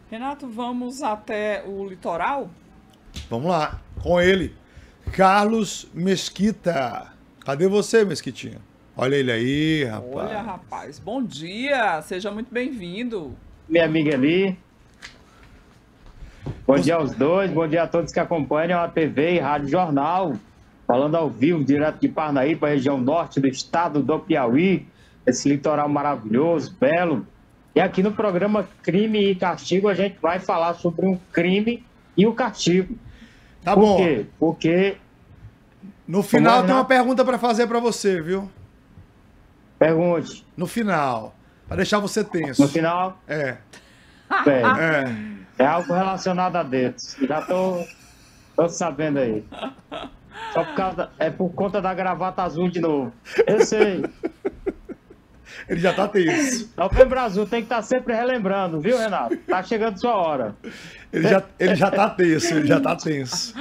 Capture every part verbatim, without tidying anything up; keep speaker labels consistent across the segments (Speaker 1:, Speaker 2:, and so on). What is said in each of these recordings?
Speaker 1: Renato, vamos até o litoral?
Speaker 2: Vamos lá, com ele, Carlos Mesquita. Cadê você, Mesquitinha? Olha ele aí,
Speaker 1: Olha,
Speaker 2: rapaz.
Speaker 1: rapaz, bom dia, seja muito bem-vindo.
Speaker 3: Minha amiga ali. Bom
Speaker 2: Você-
Speaker 3: dia aos dois, bom dia a todos que acompanham a T V e Rádio Jornal. Falando ao vivo, direto de Parnaíba, região norte do estado do Piauí. Esse litoral maravilhoso, belo. E aqui no programa Crime e Castigo a gente vai falar sobre um crime e o castigo.
Speaker 2: Tá
Speaker 3: Por
Speaker 2: bom.
Speaker 3: quê? Porque,
Speaker 2: No final
Speaker 3: Como é,
Speaker 2: tem uma
Speaker 3: Renato?
Speaker 2: pergunta pra fazer pra você, viu?
Speaker 3: pergunte,
Speaker 2: No final, pra deixar você tenso.
Speaker 3: no final,
Speaker 2: É,
Speaker 3: bem,
Speaker 2: é.
Speaker 3: é algo relacionado a dedos. Já tô, tô sabendo aí. Só por causa, é por conta da gravata azul de novo. Eu sei.
Speaker 2: Ele já tá tenso.
Speaker 3: Novembro Azul tem que estar sempre relembrando, viu, Renato? Tá chegando sua hora.
Speaker 2: Ele já, ele já tá tenso, ele já tá tenso.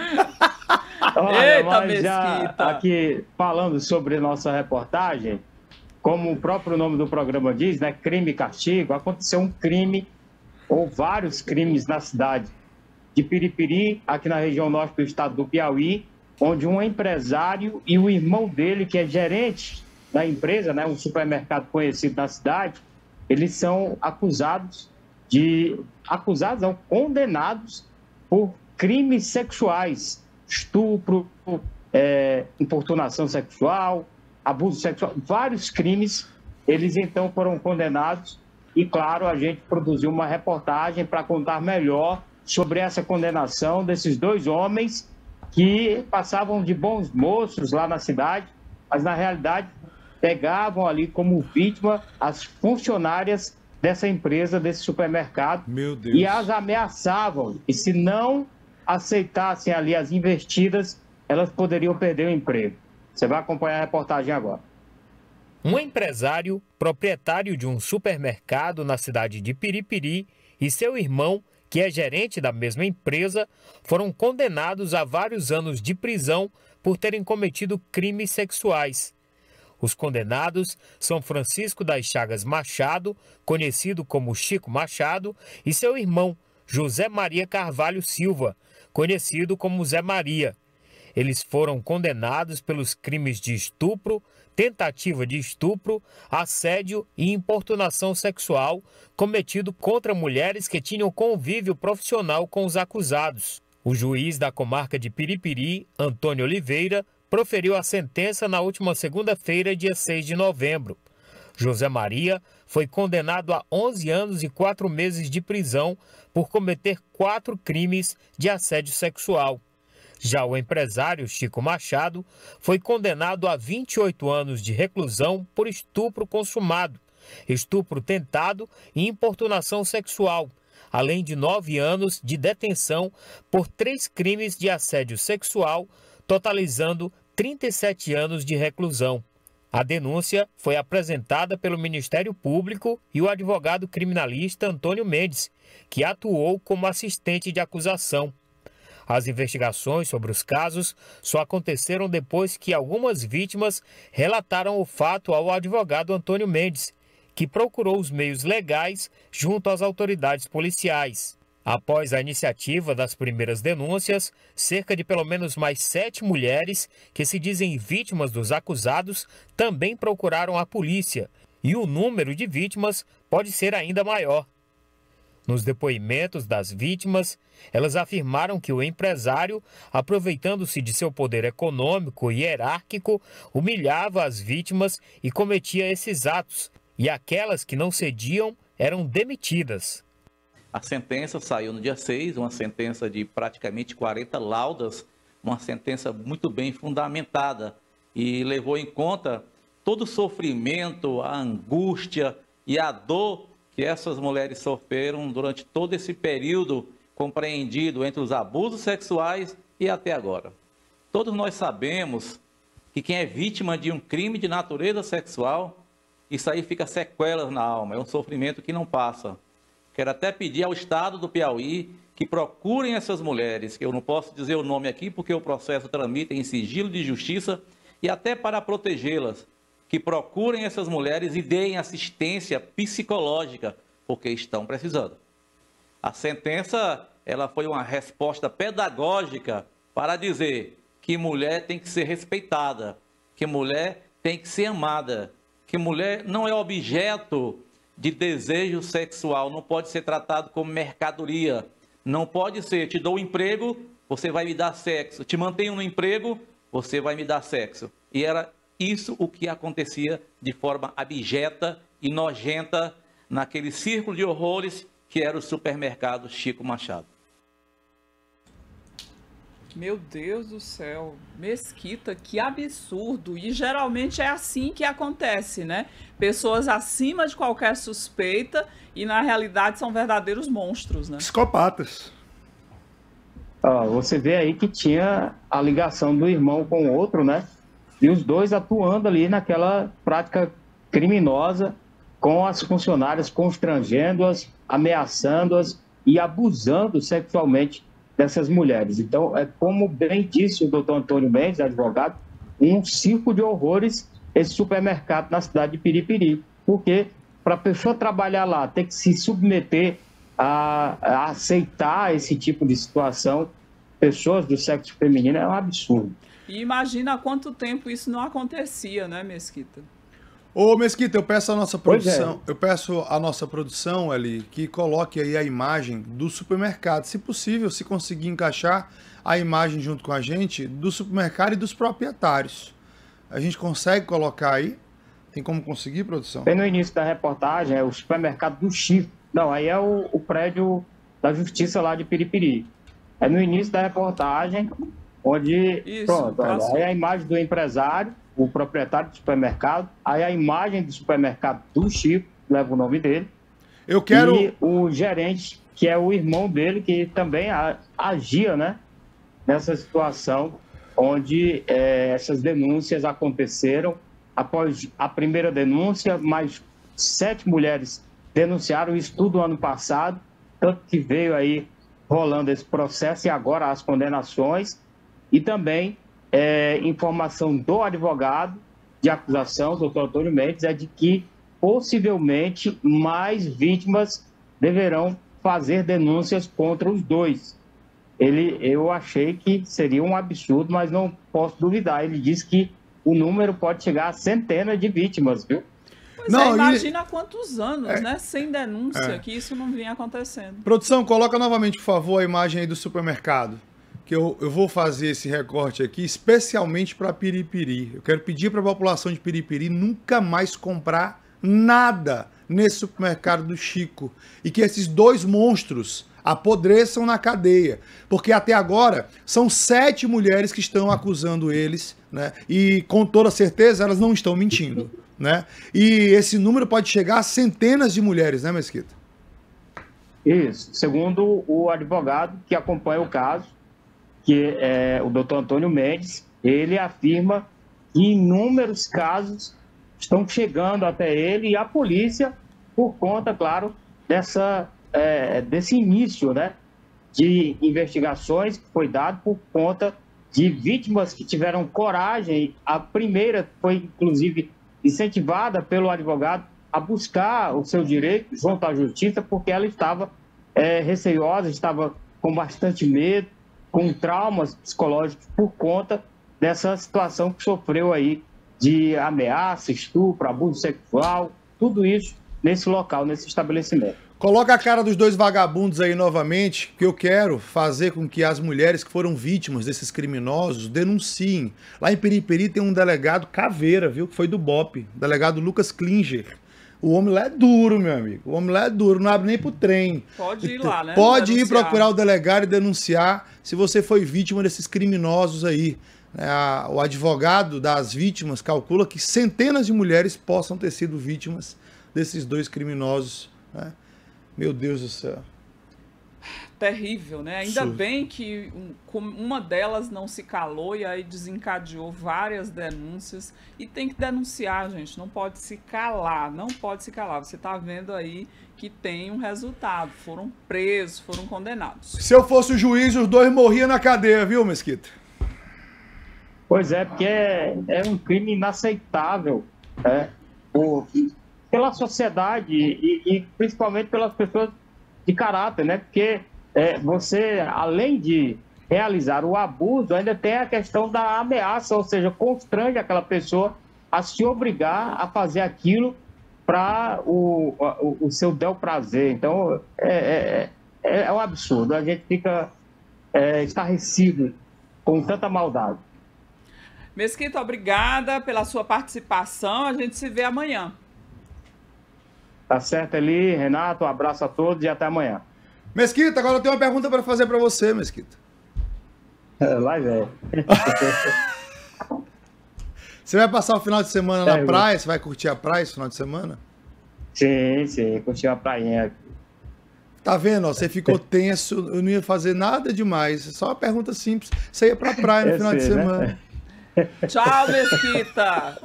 Speaker 3: Olha,
Speaker 1: Eita,
Speaker 3: mas já
Speaker 1: Mesquita.
Speaker 3: aqui falando sobre nossa reportagem, como o próprio nome do programa diz, né, crime e castigo, aconteceu um crime ou vários crimes na cidade de Piripiri, aqui na região norte do estado do Piauí, onde um empresário e o irmão dele, que é gerente da empresa, né, um supermercado conhecido na cidade, eles são acusados de acusados, não, condenados por crimes sexuais, estupro, é, importunação sexual, abuso sexual, vários crimes. Eles então foram condenados e, claro, a gente produziu uma reportagem para contar melhor sobre essa condenação desses dois homens que passavam de bons moços lá na cidade, mas na realidade pegavam ali como vítima as funcionárias dessa empresa, desse supermercado,
Speaker 2: Meu Deus.
Speaker 3: e as ameaçavam. E se não aceitassem ali as investidas, elas poderiam perder o emprego. Você vai acompanhar a reportagem agora.
Speaker 4: Um empresário, proprietário de um supermercado na cidade de Piripiri, e seu irmão, que é gerente da mesma empresa, foram condenados a vários anos de prisão por terem cometido crimes sexuais. Os condenados são Francisco das Chagas Machado, conhecido como Chico Machado, e seu irmão, José Maria Carvalho Silva, conhecido como Zé Maria. Eles foram condenados pelos crimes de estupro, tentativa de estupro, assédio e importunação sexual cometido contra mulheres que tinham convívio profissional com os acusados. O juiz da comarca de Piripiri, Antônio Oliveira, proferiu a sentença na última segunda-feira, dia seis de novembro. José Maria foi condenado a onze anos e quatro meses de prisão por cometer quatro crimes de assédio sexual. Já o empresário Chico Machado foi condenado a vinte e oito anos de reclusão por estupro consumado, estupro tentado e importunação sexual, além de nove anos de detenção por três crimes de assédio sexual, totalizando trinta e sete anos de reclusão. A denúncia foi apresentada pelo Ministério Público e o advogado criminalista Antônio Mendes, que atuou como assistente de acusação. As investigações sobre os casos só aconteceram depois que algumas vítimas relataram o fato ao advogado Antônio Mendes, que procurou os meios legais junto às autoridades policiais. Após a iniciativa das primeiras denúncias, cerca de pelo menos mais sete mulheres que se dizem vítimas dos acusados também procuraram a polícia, e o número de vítimas pode ser ainda maior. Nos depoimentos das vítimas, elas afirmaram que o empresário, aproveitando-se de seu poder econômico e hierárquico, humilhava as vítimas e cometia esses atos, e aquelas que não cediam eram demitidas.
Speaker 5: A sentença saiu no dia seis, uma sentença de praticamente quarenta laudas, uma sentença muito bem fundamentada e levou em conta todo o sofrimento, a angústia e a dor que essas mulheres sofreram durante todo esse período compreendido entre os abusos sexuais e até agora. Todos nós sabemos que quem é vítima de um crime de natureza sexual, isso aí fica sequelas na alma, é um sofrimento que não passa. Quero até pedir ao Estado do Piauí que procurem essas mulheres, que eu não posso dizer o nome aqui porque o processo tramita em sigilo de justiça, e até para protegê-las, que procurem essas mulheres e deem assistência psicológica, porque estão precisando. A sentença, ela foi uma resposta pedagógica para dizer que mulher tem que ser respeitada, que mulher tem que ser amada, que mulher não é objeto de desejo sexual, não pode ser tratado como mercadoria, não pode ser, te dou um emprego, você vai me dar sexo, te mantenho no emprego, você vai me dar sexo. E era isso o que acontecia de forma abjeta e nojenta naquele círculo de horrores que era o supermercado Chico Machado.
Speaker 1: Meu Deus do céu, Mesquita, que absurdo. E geralmente é assim que acontece, né? Pessoas acima de qualquer suspeita e na realidade são verdadeiros monstros, né?
Speaker 2: Psicopatas.
Speaker 3: Ó, você vê aí que tinha a ligação do irmão com o outro, né? E os dois atuando ali naquela prática criminosa com as funcionárias, constrangendo-as, ameaçando-as e abusando sexualmente dessas mulheres. Então, é como bem disse o doutor Antônio Mendes, advogado, um circo de horrores esse supermercado na cidade de Piripiri. Porque para a pessoa trabalhar lá, ter que se submeter a, a aceitar esse tipo de situação, pessoas do sexo feminino, é um absurdo.
Speaker 1: E imagina há quanto tempo isso não acontecia, né, Mesquita?
Speaker 2: Ô, Mesquita, eu peço a nossa produção,
Speaker 3: é.
Speaker 2: eu peço a nossa produção ali que coloque aí a imagem do supermercado, se possível, se conseguir encaixar a imagem junto com a gente do supermercado e dos proprietários. A gente consegue colocar aí? Tem como conseguir, produção?
Speaker 3: Bem no início da reportagem, é o supermercado do Chico. Não, aí é o, o prédio da Justiça lá de Piripiri. É no início da reportagem, onde,
Speaker 1: Isso,
Speaker 3: pronto, olha,
Speaker 1: passou.
Speaker 3: aí a imagem do empresário, o proprietário do supermercado, aí a imagem do supermercado do Chico, leva o nome dele,
Speaker 2: Eu quero...
Speaker 3: e o gerente, que é o irmão dele, que também a- agia, né, nessa situação, onde eh, essas denúncias aconteceram. Após a primeira denúncia, mais sete mulheres denunciaram isso tudo ano passado, tanto que veio aí rolando esse processo e agora as condenações, e também é, informação do advogado de acusação, doutor Antônio Mendes, é de que possivelmente mais vítimas deverão fazer denúncias contra os dois. Ele, eu achei que seria um absurdo, mas não posso duvidar. Ele disse que o número pode chegar a centenas de vítimas, viu?
Speaker 1: Pois
Speaker 2: Não,
Speaker 1: é,
Speaker 2: e-
Speaker 1: imagina há quantos anos,
Speaker 2: É.
Speaker 1: né? Sem denúncia,
Speaker 2: É.
Speaker 1: que isso não vinha acontecendo.
Speaker 2: Produção, coloca novamente, por favor, a imagem aí do supermercado. Que eu, eu vou fazer esse recorte aqui especialmente para Piripiri. Eu quero pedir para a população de Piripiri nunca mais comprar nada nesse supermercado do Chico. E que esses dois monstros apodreçam na cadeia. Porque até agora são sete mulheres que estão acusando eles, né? E com toda certeza elas não estão mentindo, né? E esse número pode chegar a centenas de mulheres, né, Mesquita?
Speaker 3: Isso. Segundo o advogado que acompanha o caso, que é o doutor Antônio Mendes, ele afirma que inúmeros casos estão chegando até ele e a polícia por conta, claro, dessa, é, desse início, né, de investigações que foi dado por conta de vítimas que tiveram coragem. A primeira foi, inclusive, incentivada pelo advogado a buscar o seu direito junto à justiça, porque ela estava é, receiosa, estava com bastante medo, com traumas psicológicos por conta dessa situação que sofreu aí de ameaça, estupro, abuso sexual, tudo isso nesse local, nesse estabelecimento.
Speaker 2: Coloca a cara dos dois vagabundos aí novamente, que eu quero fazer com que as mulheres que foram vítimas desses criminosos denunciem. Lá em Piripiri tem um delegado caveira, viu? Que foi do B O P, delegado Lucas Klinger. O homem lá é duro, meu amigo. O homem lá é duro, não abre nem pro trem.
Speaker 1: Pode ir lá, né?
Speaker 2: Pode ir
Speaker 1: Denunciar.
Speaker 2: procurar o delegado e denunciar se você foi vítima desses criminosos aí. É, a- o advogado das vítimas calcula que centenas de mulheres possam ter sido vítimas desses dois criminosos, né? Meu Deus do céu.
Speaker 1: Terrível, né? Ainda
Speaker 2: Absurdo.
Speaker 1: bem que um- com- uma delas não se calou e aí desencadeou várias denúncias. E tem que denunciar, gente. Não pode se calar, não pode se calar. Você tá vendo aí que tem um resultado. Foram presos, foram condenados.
Speaker 2: Se eu fosse o juiz, os dois morriam na cadeia, viu, Mesquita?
Speaker 3: Pois é, porque é, é um crime inaceitável, né, por- pela sociedade e, e principalmente pelas pessoas de caráter, né? Porque é, você, além de realizar o abuso, ainda tem a questão da ameaça, ou seja, constrange aquela pessoa a se obrigar a fazer aquilo para o, o, o seu bel prazer. Então, é, é, é um absurdo. A gente fica é, estarrecido com tanta maldade.
Speaker 1: Mesquita, obrigada pela sua participação. A gente se vê amanhã.
Speaker 3: Tá certo, Eli, Renato, um abraço a todos e até amanhã.
Speaker 2: Mesquita, agora eu tenho uma pergunta para fazer para você, Mesquita.
Speaker 3: Vai, velho.
Speaker 2: Você vai passar o final de semana na
Speaker 3: É,
Speaker 2: praia? Você vai curtir a praia esse final de semana?
Speaker 3: Sim, sim, curti a prainha.
Speaker 2: Tá vendo? Ó, você ficou tenso, eu não ia fazer nada demais. Só uma pergunta simples. Você ia pra praia no
Speaker 3: Eu
Speaker 2: final de
Speaker 3: sei, né?
Speaker 2: semana.
Speaker 1: Tchau, Mesquita.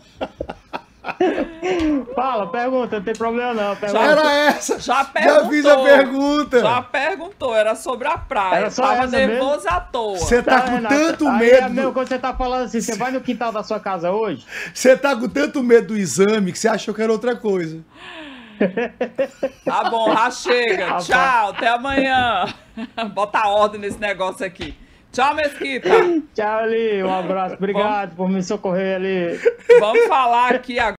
Speaker 3: Fala, pergunta, não tem problema não. Pergunta.
Speaker 2: Era essa!
Speaker 1: Já
Speaker 2: Já
Speaker 1: perguntou.
Speaker 2: fiz a pergunta!
Speaker 1: Já perguntou, era sobre a praia.
Speaker 3: Era só
Speaker 1: Tava
Speaker 3: essa
Speaker 1: nervoso à toa.
Speaker 2: Você tá com
Speaker 3: Renato,
Speaker 2: tanto
Speaker 3: aí é
Speaker 2: medo.
Speaker 3: mesmo, quando você tá falando assim, você vai no quintal da sua casa hoje?
Speaker 2: Você tá com tanto medo do exame que você achou que era outra coisa.
Speaker 1: Tá bom, já chega.
Speaker 3: Rapaz.
Speaker 1: Tchau, até amanhã. Bota ordem nesse negócio aqui. Tchau, Mesquita.
Speaker 3: Tchau, Ali, um abraço. Obrigado por me socorrer ali.
Speaker 1: Vamos falar aqui agora.